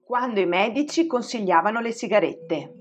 quando i medici consigliavano le sigarette.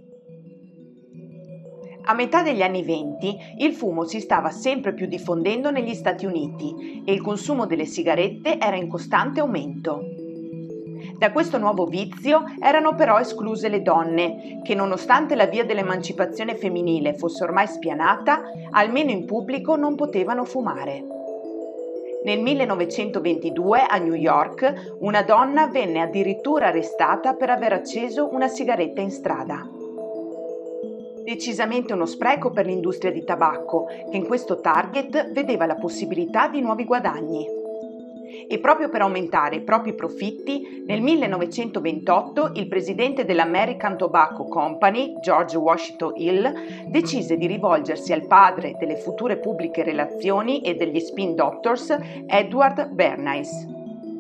A metà degli anni '20 il fumo si stava sempre più diffondendo negli Stati Uniti e il consumo delle sigarette era in costante aumento. Da questo nuovo vizio erano però escluse le donne, che nonostante la via dell'emancipazione femminile fosse ormai spianata, almeno in pubblico non potevano fumare. Nel 1922 a New York una donna venne addirittura arrestata per aver acceso una sigaretta in strada. Decisamente uno spreco per l'industria di tabacco, che in questo target vedeva la possibilità di nuovi guadagni. E proprio per aumentare i propri profitti, nel 1928 il presidente dell'American Tobacco Company, George Washington Hill, decise di rivolgersi al padre delle future pubbliche relazioni e degli spin doctors, Edward Bernays.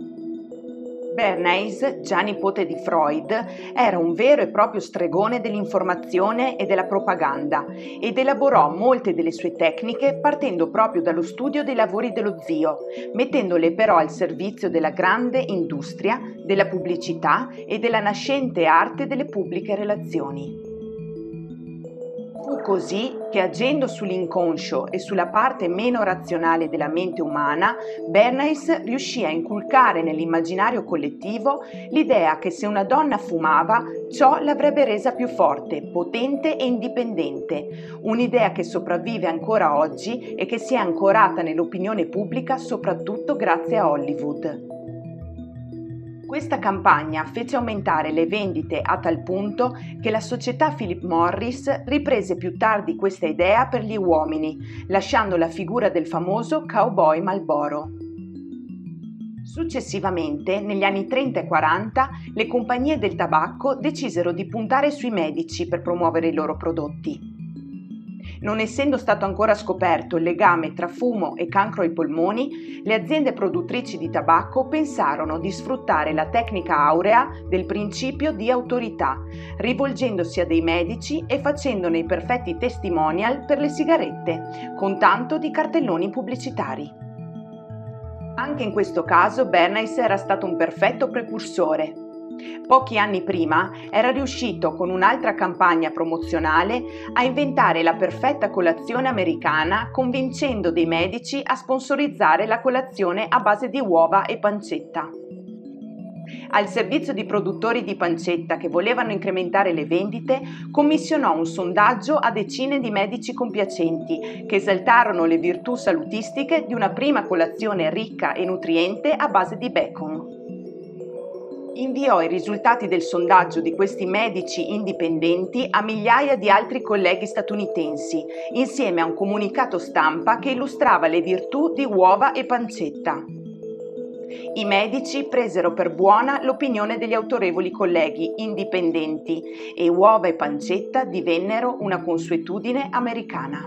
Bernays, già nipote di Freud, era un vero e proprio stregone dell'informazione e della propaganda ed elaborò molte delle sue tecniche partendo proprio dallo studio dei lavori dello zio, mettendole però al servizio della grande industria, della pubblicità e della nascente arte delle pubbliche relazioni. Fu così che, agendo sull'inconscio e sulla parte meno razionale della mente umana, Bernays riuscì a inculcare nell'immaginario collettivo l'idea che se una donna fumava, ciò l'avrebbe resa più forte, potente e indipendente, un'idea che sopravvive ancora oggi e che si è ancorata nell'opinione pubblica soprattutto grazie a Hollywood. Questa campagna fece aumentare le vendite a tal punto che la società Philip Morris riprese più tardi questa idea per gli uomini, lasciando la figura del famoso cowboy Marlboro. Successivamente, negli anni 30 e 40, le compagnie del tabacco decisero di puntare sui medici per promuovere i loro prodotti. Non essendo stato ancora scoperto il legame tra fumo e cancro ai polmoni, le aziende produttrici di tabacco pensarono di sfruttare la tecnica aurea del principio di autorità, rivolgendosi a dei medici e facendone i perfetti testimonial per le sigarette, con tanto di cartelloni pubblicitari. Anche in questo caso Bernays era stato un perfetto precursore. Pochi anni prima era riuscito con un'altra campagna promozionale a inventare la perfetta colazione americana, convincendo dei medici a sponsorizzare la colazione a base di uova e pancetta. Al servizio di produttori di pancetta che volevano incrementare le vendite, commissionò un sondaggio a decine di medici compiacenti che esaltarono le virtù salutistiche di una prima colazione ricca e nutriente a base di bacon. Inviò i risultati del sondaggio di questi medici indipendenti a migliaia di altri colleghi statunitensi, insieme a un comunicato stampa che illustrava le virtù di uova e pancetta. I medici presero per buona l'opinione degli autorevoli colleghi indipendenti e uova e pancetta divennero una consuetudine americana.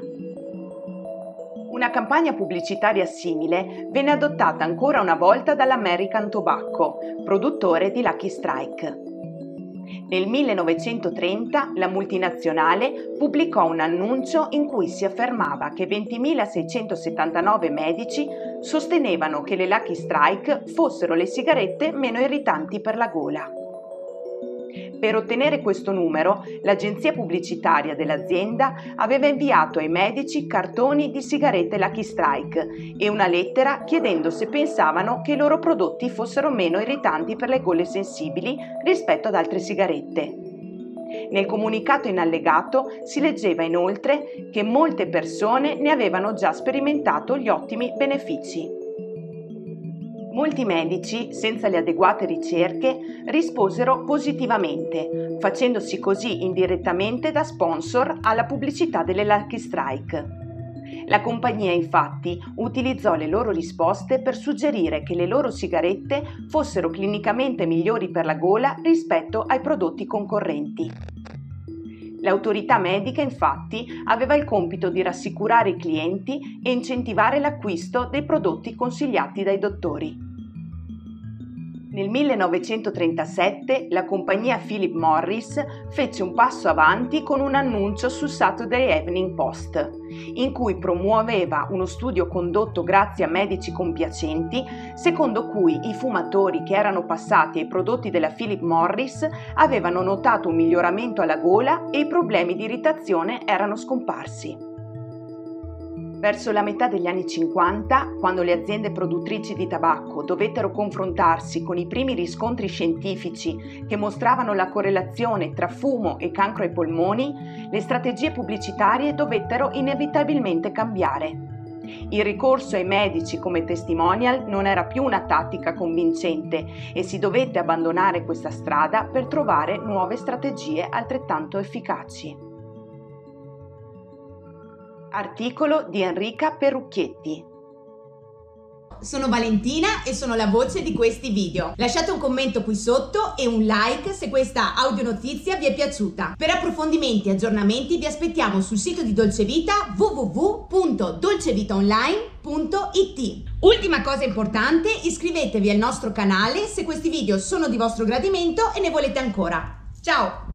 Una campagna pubblicitaria simile venne adottata ancora una volta dall'American Tobacco, produttore di Lucky Strike. Nel 1930 la multinazionale pubblicò un annuncio in cui si affermava che 20.679 medici sostenevano che le Lucky Strike fossero le sigarette meno irritanti per la gola. Per ottenere questo numero, l'agenzia pubblicitaria dell'azienda aveva inviato ai medici cartoni di sigarette Lucky Strike e una lettera chiedendo se pensavano che i loro prodotti fossero meno irritanti per le gole sensibili rispetto ad altre sigarette. Nel comunicato in allegato si leggeva inoltre che molte persone ne avevano già sperimentato gli ottimi benefici. Molti medici, senza le adeguate ricerche, risposero positivamente, facendosi così indirettamente da sponsor alla pubblicità delle Lucky Strike. La compagnia infatti utilizzò le loro risposte per suggerire che le loro sigarette fossero clinicamente migliori per la gola rispetto ai prodotti concorrenti. L'autorità medica infatti aveva il compito di rassicurare i clienti e incentivare l'acquisto dei prodotti consigliati dai dottori. Nel 1937 la compagnia Philip Morris fece un passo avanti con un annuncio sul Saturday Evening Post, in cui promuoveva uno studio condotto grazie a medici compiacenti, secondo cui i fumatori che erano passati ai prodotti della Philip Morris avevano notato un miglioramento alla gola e i problemi di irritazione erano scomparsi. Verso la metà degli anni 50, quando le aziende produttrici di tabacco dovettero confrontarsi con i primi riscontri scientifici che mostravano la correlazione tra fumo e cancro ai polmoni, le strategie pubblicitarie dovettero inevitabilmente cambiare. Il ricorso ai medici come testimonial non era più una tattica convincente e si dovette abbandonare questa strada per trovare nuove strategie altrettanto efficaci. Articolo di Enrica Perucchietti. Sono Valentina e sono la voce di questi video. Lasciate un commento qui sotto e un like se questa audionotizia vi è piaciuta. Per approfondimenti e aggiornamenti vi aspettiamo sul sito di Dolce Vita www.dolcevitaonline.it. Ultima cosa importante, iscrivetevi al nostro canale se questi video sono di vostro gradimento e ne volete ancora. Ciao!